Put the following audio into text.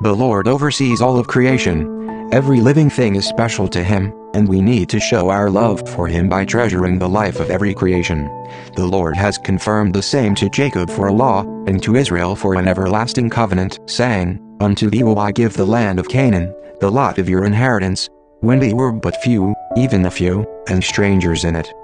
The Lord oversees all of creation. Every living thing is special to Him, and we need to show our love for Him by treasuring the life of every creation. The Lord has confirmed the same to Jacob for a law, and to Israel for an everlasting covenant, saying, "Unto thee will I give the land of Canaan, the lot of your inheritance, when they were but few, even a few, and strangers in it."